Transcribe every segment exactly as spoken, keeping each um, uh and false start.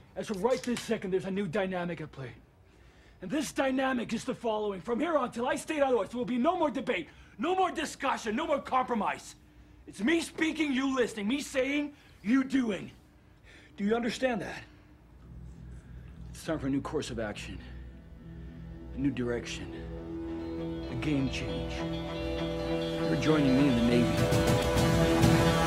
As of right this second, there's a new dynamic at play. And this dynamic is the following. From here on till I state otherwise, there will be no more debate, no more discussion, no more compromise. It's me speaking, you listening, me saying, you doing. Do you understand that? It's time for a new course of action, a new direction, a game change. You're joining me in the Navy.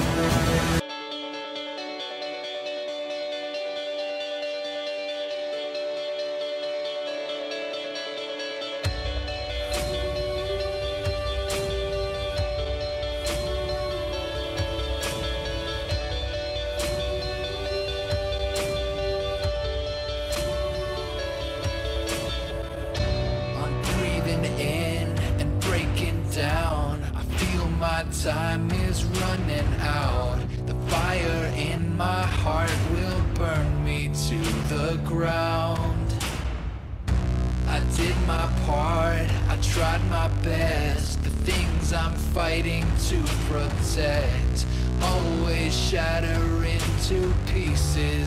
Time is running out. The fire in my heart will burn me to the ground. I did my part, I tried my best. The things I'm fighting to protect always shatter into pieces